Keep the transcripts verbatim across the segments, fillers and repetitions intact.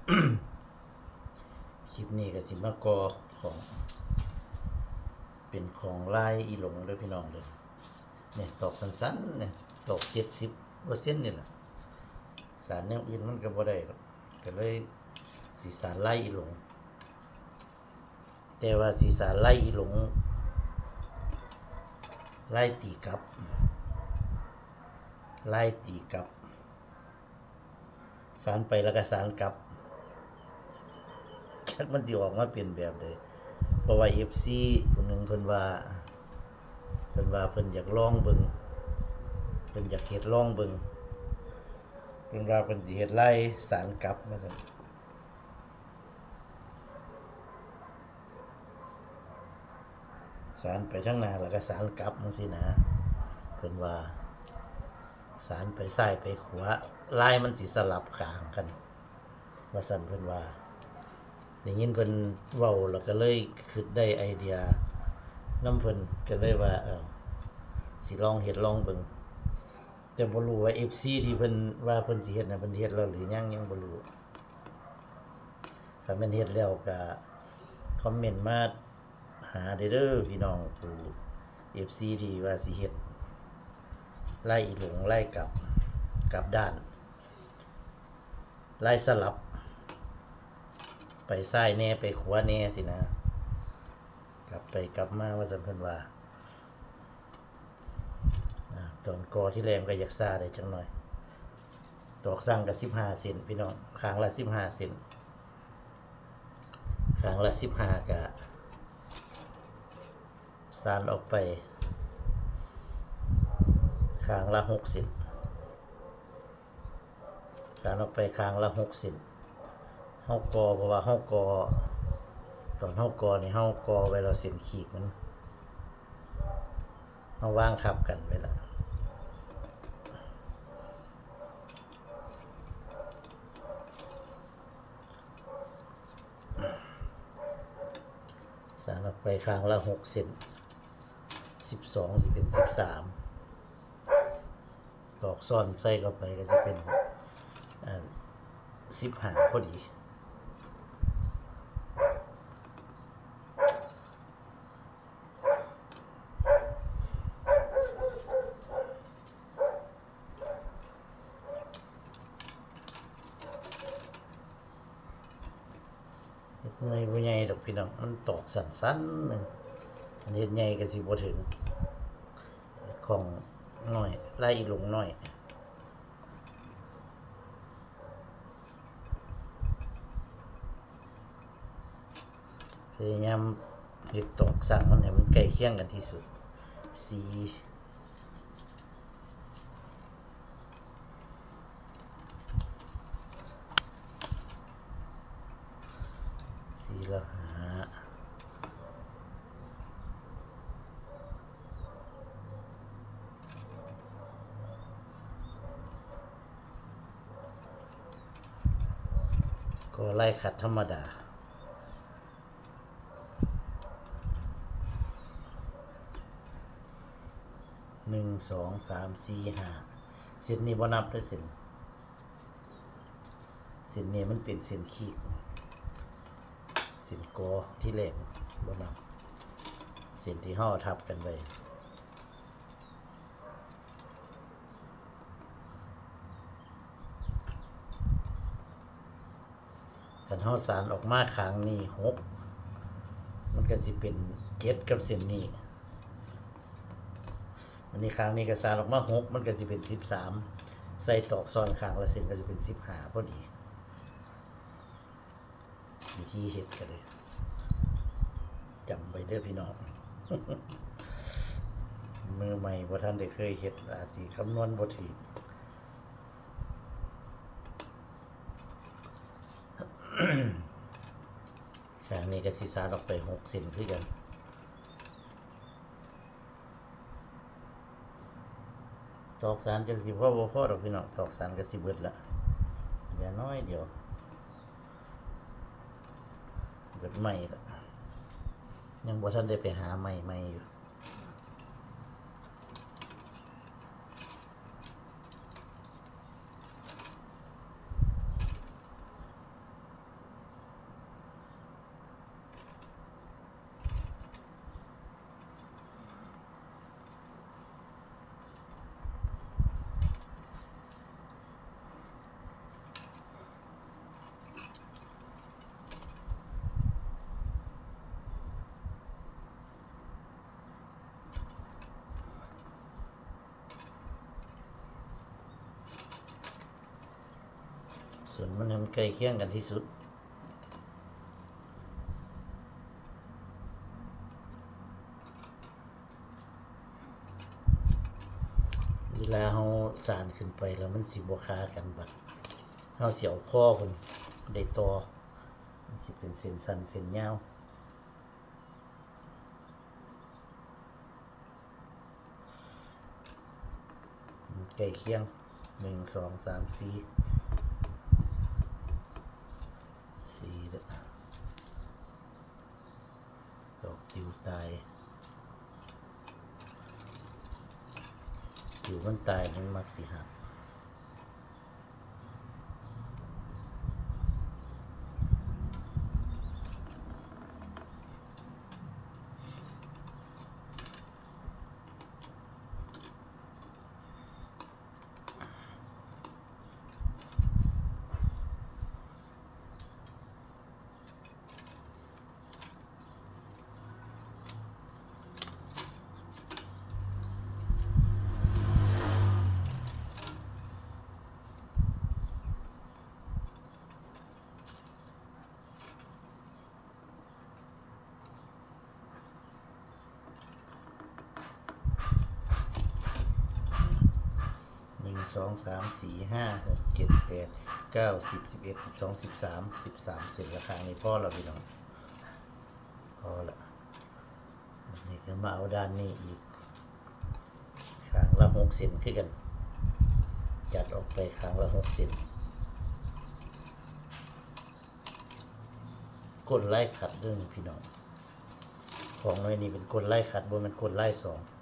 คลิปนี้ก็สิมากอของเป็นของลายอีหลงเลยพี่น้องเลยเนี่ยตอกสั้นๆเนี่ยตอกเจ็ดสิบเปอร์เซ็นต์นี่แหละสารแนวอื่นมันก็บ่ได้ก็เลยสีสารไล่อีหลงแต่ว่าสีสารไล่อีหลงไล่ตีกับไล่ตีกับสารไปแล้วก็สารกลับจักมันสิออกมาเป็นแบบใดเพราะว่า เอฟ ซี ผู้หนึ่งเพิ่นว่าเพิ่นว่าเพิ่นอยากลองเบิ่งเพิ่นอยากเฮ็ดลองเบิ่งเพิ่นว่าเพิ่นสิเฮ็ดไล่สารกลับมาซั่นสารไปทางหน้าแล้วก็สารกลับจังซี่นะเพิ่นว่าสารไปซ้ายไปขวาลายมันสิสลับข้างกันว่าซั่นเพิ่นว่าได้ยินเพิ่นเว้าแล้วก็เลยคิดได้ไอเดียนำเพิ่นก็เลยว่าเออสิลองเฮ็ดลองเบิ่งแต่บ่รู้ว่า เอฟ ซี ที่เพิ่นว่าเพิ่นสิเฮ็ดน่ะเพิ่นเฮ็ดแล้วหรือยังยังบ่รู้ถ้าแม่นเฮ็ดแล้วก็คอมเมนต์มาหาเด้อพี่น้องผู้ เอฟ ซี ที่ว่าสิเฮ็ดไล่หลงไล่กลับกลับด้านไล่สลับไปซ้ายแน่ไปขวาแน่สินะกลับไปกลับมาว่าซั่นเพิ่นว่าตอนกอที่แรมก็อยากซาได้จังหน่อยตอกสั่งก็สิบห้าเซนพี่น้องข้างละสิบห้าเซนข้างละสิบห้าก็สานออกไปข้างละหกสิบสานออกไปข้างละหกสิบเฮากอเพราะว่าเฮากอตอนเฮากอนี่เฮากอไว้เราเส้นขีดมันเฮาวางทับกันไว้ละสานออกไปข้างละหกเซนสิบสองสิเป็นสิบสามตอกซ่อนใส่เข้าไปก็จะเป็นอ่าสิบห้าพอดีเฮ็ดใหญ่บ่ใหญ่ดอกพี่น้องมันตอกสั้นๆนึงอันเฮ็ดใหญ่ก็สิบ่ถึงของน้อยไล่ลงน้อยพยายามเฮ็ดตอกสั่งมันให้มันใกล้เคียงกันที่สุดสีสีละหาก็ไล่ขัดธรรมดาหนึ่งสองสามสี่ห้าเส้นนี้บ่นับด้วยเส้นเส้นนี้มันเป็นเส้นขีดเส้นกอที่แรกบ่นับเส้นที่ห่อทับกันไว้คันห่อสารออกมาข้างนี้หกมันก็สิเป็นเจ็ดกับเส้นนี้อันนี้ข้างนี้ก็สารออกมาหกมันก็สิเป็นสิบสามใส่ตอกซ้อนข้างละเส้นก็จะเป็นสิบห้าพอดีวิธีเฮ็ดก็เลยจำไปเด้อพี่น้อง มือใหม่บ่ทันได้เคยเฮ็ดอาจสิคำนวณบ่ถูก ข้างนี้ก็สิสานออกไปหกเซนคือกันตอกสารจังสิพอบ่พอดอกพี่น้องตอกสารก็สิเบิดละเดี๋ยวน้อยเดียวเบิดใหม่ละยังบ่ทันได้ไปหาใหม่ใหม่อยู่ส่วนมันให้มันใกล้เคียงกันที่สุดเวลาเราสานขึ้นไปแล้วมันสิบ่ค้ากันบัดเราเสียวข้อคนได้ต่อมันสิเป็นเส้นสั้นเส้นยาวใกล้เคียงหนึ่งสองสามสี่สี่ดอกติวตายติวมันตายมันมักสิหักสองสามสี่ห้าหกเจ็ดแปดเก้าสิบสิบเอ็ดสิบสองสิบสามสิบสามเสร็จราคานี้พอแล้วพี่น้องพอละนี่ก็มาเอาด้านนี้อีกข้างละหกเซนขึ้นกันจัดออกไปข้างละหกเซนก้นไล่ขัดด้วยพี่น้องของน้อยนี่เป็นก้นไล่ขัดบนมันก้นไล่สอง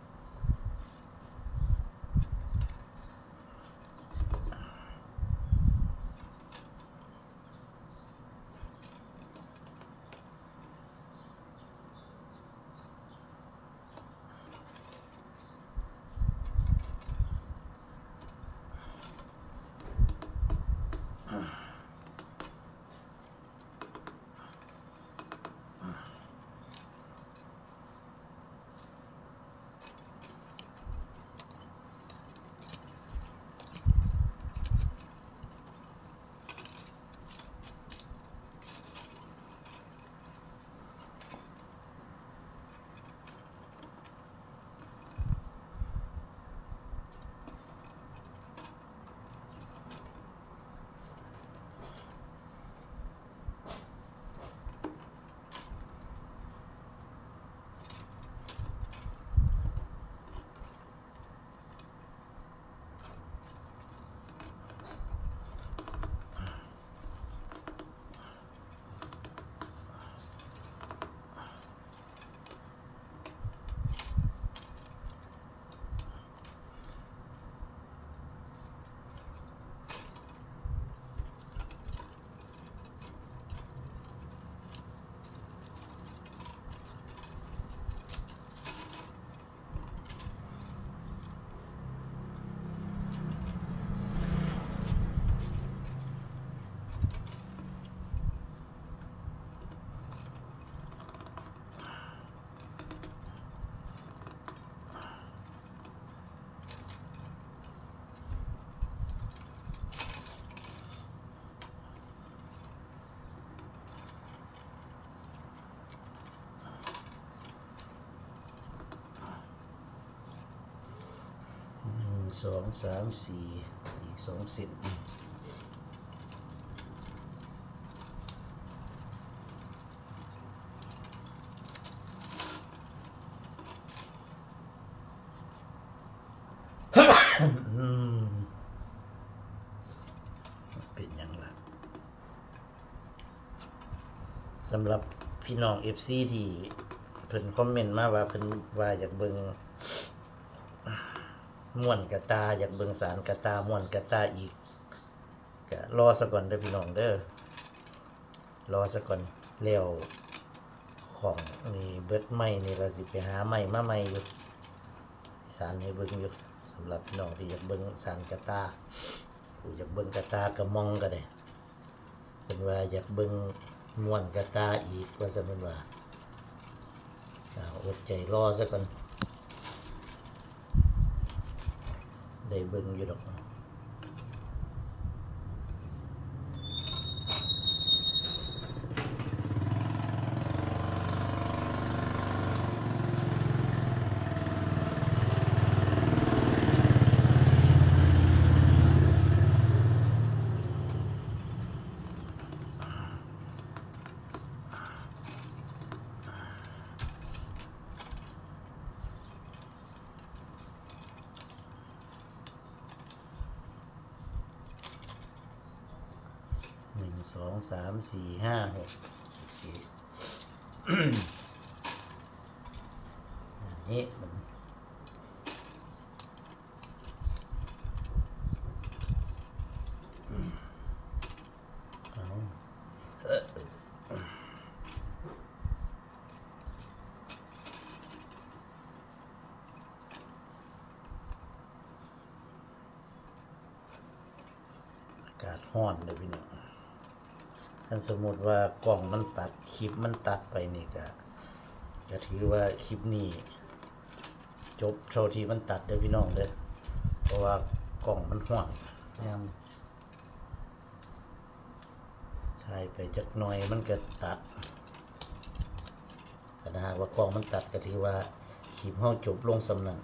สองสามสี่อีกสองเซนเป็นยังล่ะสำหรับพี่น้อง เอฟ ซี ที่เพิ่นคอมเมนต์มาว่าเพิ่นว่าอยากเบิ่งม่วนกระตาอยากเบิ่งสารกระตาม่วนกระตาอีกก็รอซะก่อนเด้อพี่น้องเด้อรอซะก่อนแล้วของนี่เบิดใหม่นี่ก็สิไปหาใหม่มาใหม่อยู่สารให้เบิ่งอยู่สำหรับพี่น้องที่อยากเบิ่งสารกระตาผู้อยากเบิ่งกระตากระมองก็ได้เป็นว่าอยากเบิ่งม่วนกระตาอีกว่าซั่นเป็นว่าอดใจรอซะก่อนได้เบิ่งอยู่ดอกหนึ่งสองสามสี่ห้าหกนี่มันอากาศร้อนเลยพี่น้องถ้าสมมติว่ากล่องมันตัดคลิปมันตัดไปนี่ก็จะถือว่าคลิปนี้จบเท่าที่มันตัดเด้อพี่น้องเด้อเพราะว่ากล่องมันห่วงยามถ่ายไปจักหน่อยมันก็ตัดแต่ถ้าหากว่ากล่องมันตัดก็ถือว่าคลิปเฮาจบลงสำนัก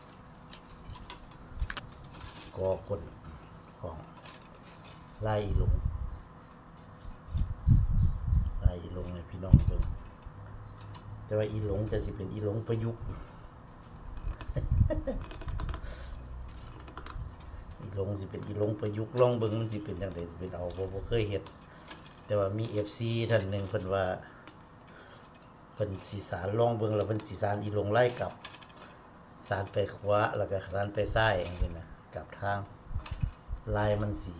กอกลของไล่ลงไล่ลงให้พี่น้องเบิ่งแต่ว่าอีหลงก็สิเป็นอีหลงประยุกต์ อีหลงสิเป็นอีหลงประยุกต์ลองเบิ่งมันสิเป็นจังได๋สิเป็นเอาบ่บ่เคยเฮ็ดแต่ว่ามี เอฟ ซี ท่านหนึ่งเพิ่นว่าเพิ่นสิสารลองเบิ่งแล้วเพิ่นสิสารอีหลงไล่กลับสารไปขวาแล้วก็สารไปซ้ายจังซี่นะกลับทางลายมันสิ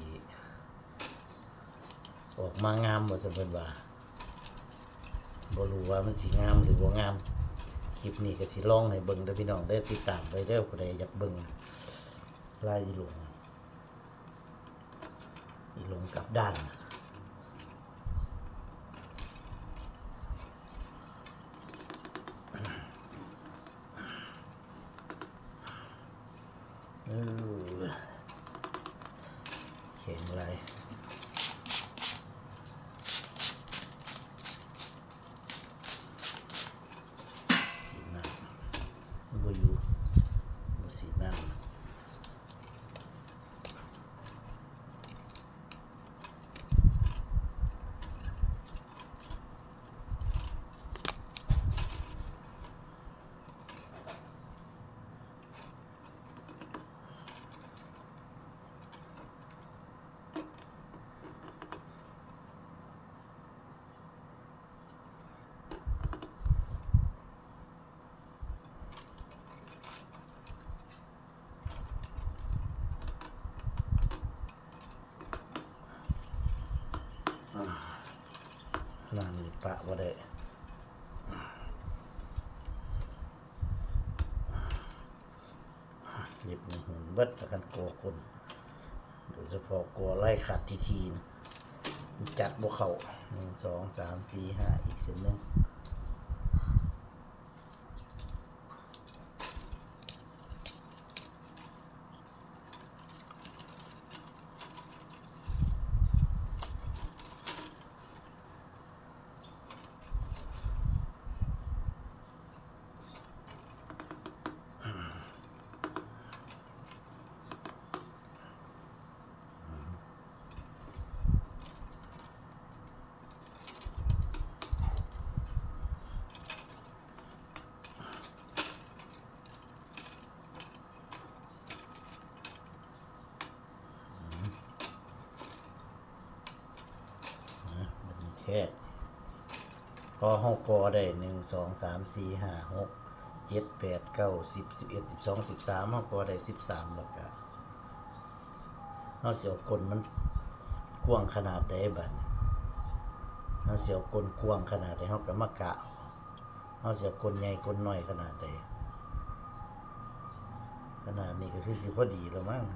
ออกมางามบ่ซั่นเพิ่นว่าบ่รู้ว่ามันสิงามหรือบ่งามคลิปนี้ก็สิลองให้เบิ่งเด้อพี่น้องได้ติดตามไปเด้อผู้ใดอยากเบิ่งลายอีหลงอีหลงกลับด้านเออเขียนอะไรสีน้ำบัวอยู่บัวสีน้ำนั่นนี่ปะว่าได้หยิบหนึ่งหุ่นเบิดแล้วกันกลัวคนโดยเฉพาะกลัวไล่ขาดทีทีนจัดบวเขาหนึ่งสองสามสี่ห้าอีกเส้นหนึ่งแค่พอห้องกอได้หนึ่งสองสามสี่ห้าหกเจ็ดแปดเก้าสิบสิบเอ็ดสิบสองสิบสามห้องกอได้สิบสามแล้วก็เอาเสียวกลมันกว้างขนาดใดบัดเอาเสียวกลกว้างขนาดใดเขาก็มากะเอาเสียวกลใหญ่กลน้อยขนาดใดขนาดนี้ก็คือสิพอดีแล้วมั้ง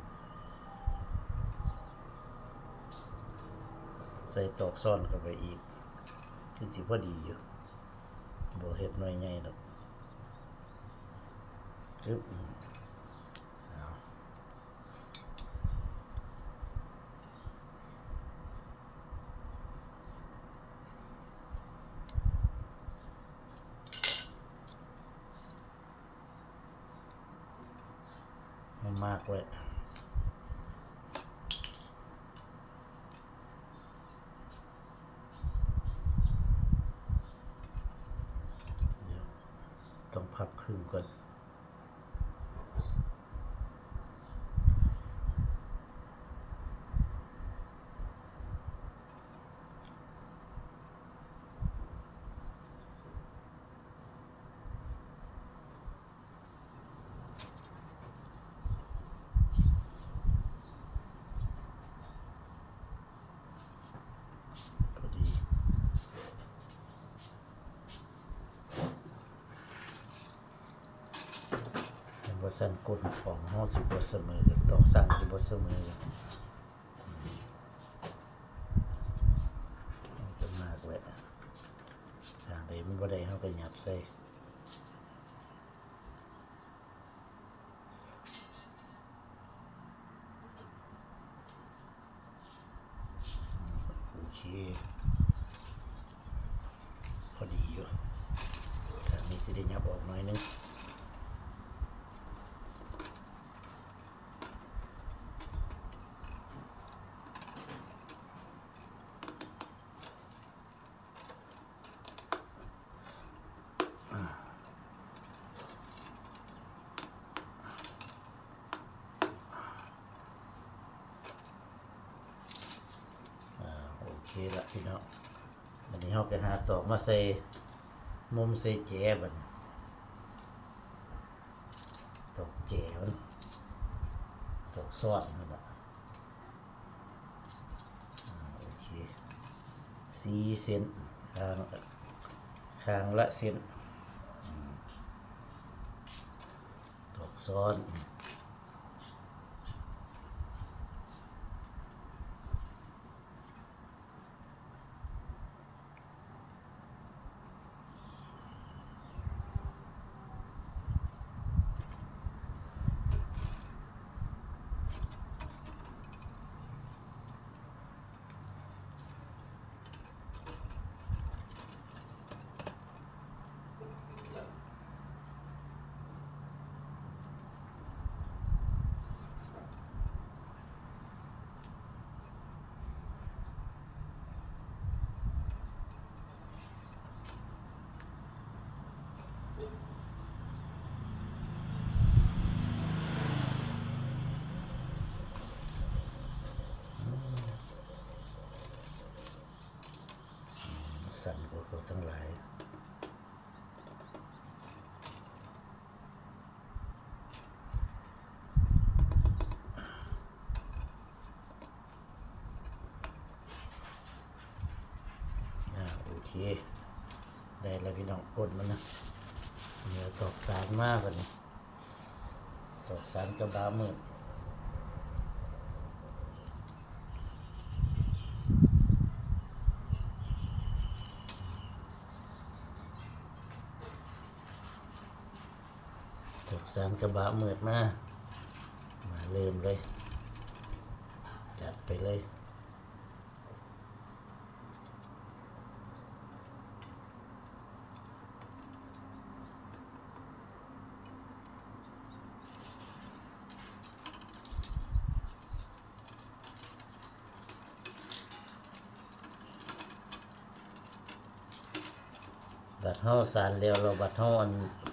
ใส่ตอกซ่อนเข้าไปอีกคือสิพอดีอยู่บ่เฮ็ดน้อยใหญ่ดอกคือไม่มากเลยต้องพับครึ่งก่อนว่าสั่นกดของเฮาสิบ่เสมอกันต้องสั่นสิบ่เสมอกันจะมากเลยทางใดมันบ่ได้เฮาก็หยับใส่โอเคพอดีอยู่ทางนี้สิได้หยับออกหน่อยนึงโอเคละพี่น้องวันนี้เราไปหาตอกมาใส่มุมใส่แจบัดตอกแจมันตอกซ้อนนั่นแหละโอเคสี่เซนข้างข้างละเซนตอกซ้อนสั่นกว่าเขาทั้งหลายโอเคได้แล้วพี่น้องกดมันนะเนื้อตอกสารมากกว่านี้ตอกสารกระบามือตอกสารกระบามืดมามาเริ่มเลยจัดไปเลยบัดเฮาสารแล้วเราบัดเฮาอัน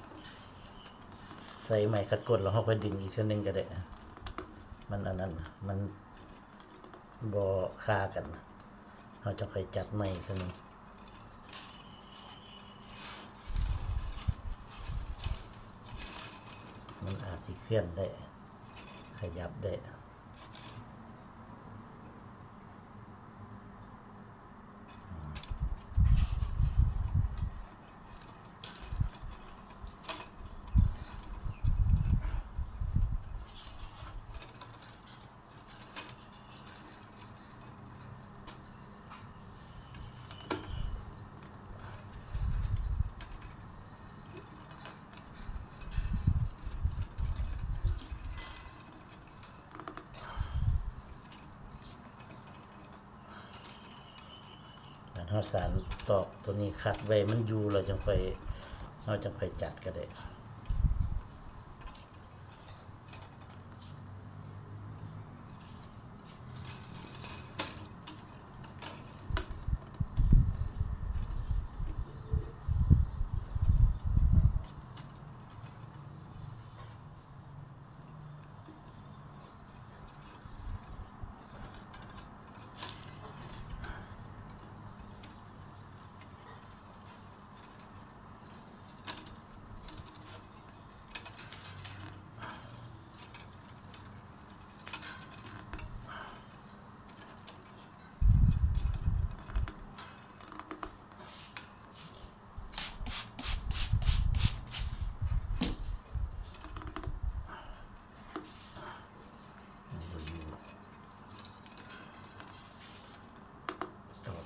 ใส่ไม้ขัดกดแล้วเฮาไปดึงอีกเทื่อนึงก็ได้มันอันนั้นมันบ่คากันเฮาจะค่อยจัดไม้อีกเทื่อนึงมันอาจสิเคลื่อนได้ขยับได้เฮาสารตอกตัวนี้คัดไว้มันอยู่เราจังค่อยเฮาจังค่อยจัดก็ได้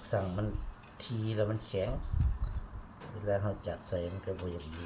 สั่งมันทีแล้วมันแข็งเวลาเราจัดใส่มันก็บ่อย่างดี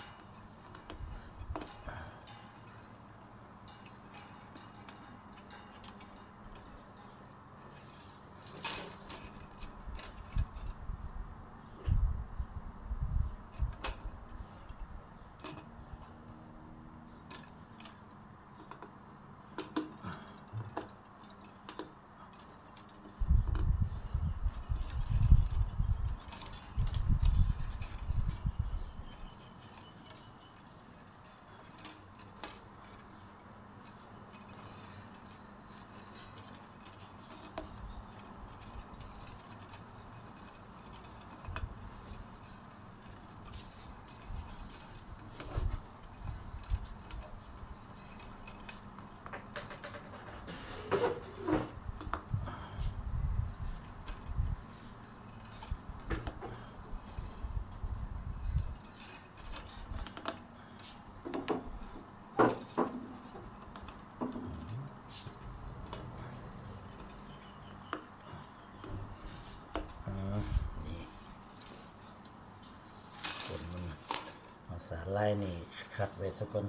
สารลายนี่คัดไว้สักคน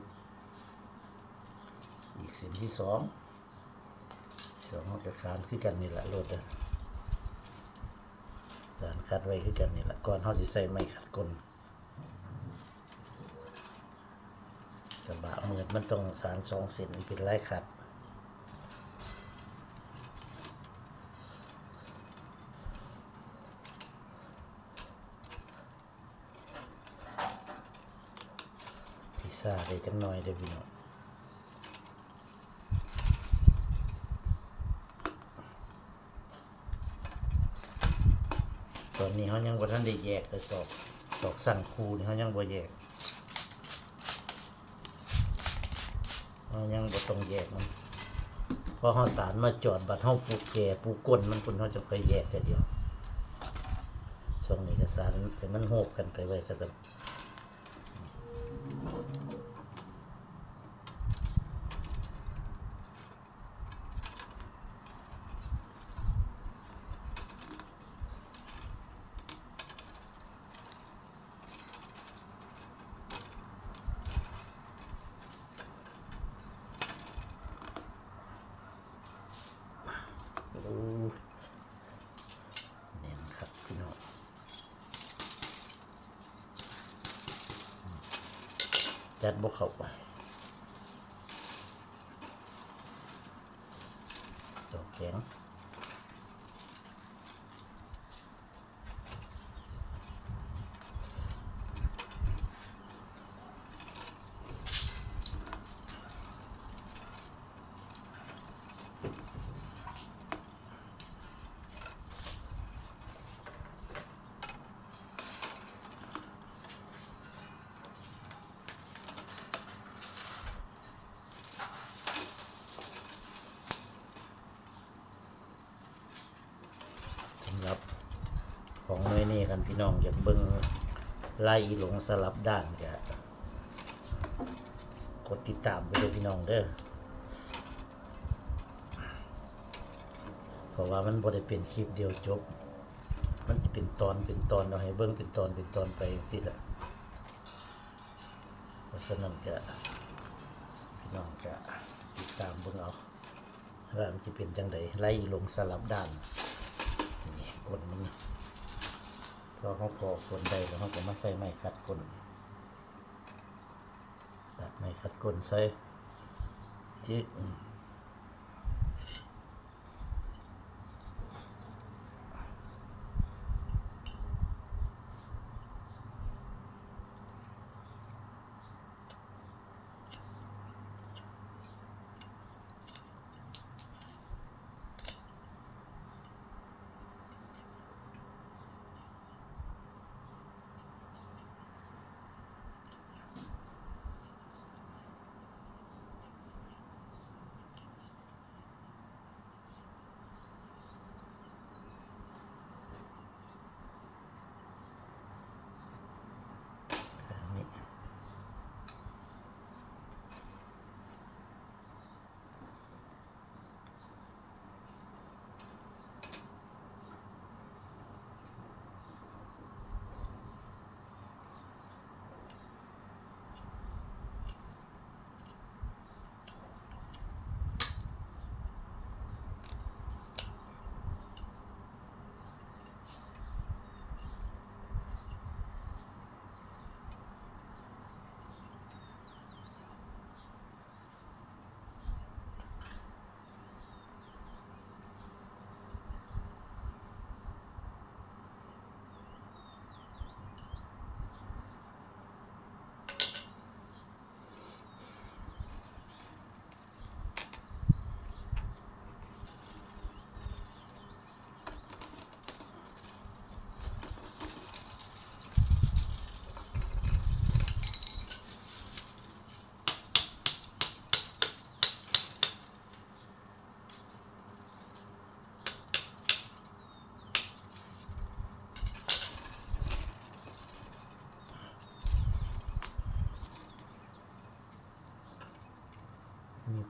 อีกสิ่งที่สองสองมันจะคานขึ้นกันนี่แหละโลดเลยสารคัดไว้ขึ้นกันนี่แหละก่อนเขาจะใส่ไม้ขัดก้นกระบะมือมันต้องสารสองเส้นเป็นลายขัดซาได้จังหน่อยเด้อพี่น้องตอนนี้เขายังบ่ทันได้แยกเลยตอกตอกสั่งคูนี่เขายังบ่แยกเขายังบ่ต้องแยกมันพอเขาสารมาจอดบัดเขาปลูกแก่ปลูกก้นมันคนเขาจะไปแยกแต่เดียวช่วงนี้ก็สารแต่มันโหกกันไปไว้ซะกันเนี่ยครับพี่น้องจัดบกเข้าไปดอกแข็งครับของน้อยนี่กันพี่น้องอยากเบิ่งไล่หลงสลับด้านก็กดติดตามไปเลยพี่น้องเด้อเพราะว่ามันบ่ได้เป็นคลิปเดียวจบมันจะเป็นตอนเป็นตอนเราให้เบิ่งเป็นตอนเป็นตอนไปสิละเพราะฉะนั้นก็พี่น้องก็ติดตามเบิ่งเอาว่ามันจะเป็นจังไดไล่หลงสลับด้านนี่กดมันพอเขาพอกดได้แล้วเขาก็มาใส่ไม้ขัดก้นตัดไม้ขัดก้นใส่จิ๊ก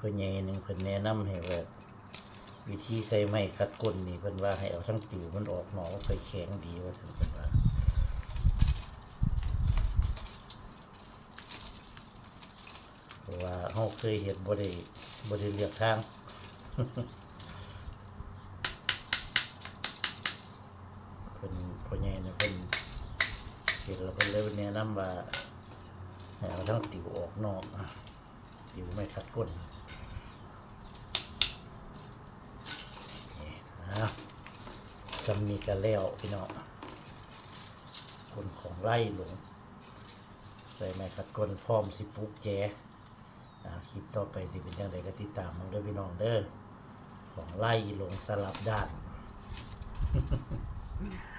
พ่อใหญ่หนึงเพิ่นแนะนำให้ว่าวิธีใส่ไม้คัดก้นนี่เพิ่นว่าให้เอาทั้งติวมันออกหนอค่อยแข็งดีว่าซั่นเพิ่นว่าเพราะว่าเฮาเคยเฮ็ดบ่ได้บ่ได้เลือกทาง เพิ่นพ่อใหญ่เนี่ยเพิ่นเฮ็ดแล้วเพิ่นเลยแนะนำว่าให้เอาทั้งติวออกนอกอ่ะติวไม้คัดก้นนี่นะสำนีกันแล้วพี่น้องคนของไล่หลงใส่ไม้คัดก้นพร้อมสิปลูกแจอ่าคลิปต่อไปสิเป็นจังไดก็ติดตามมันเด้อพี่น้องเด้อของไล่หลงสลับด้าน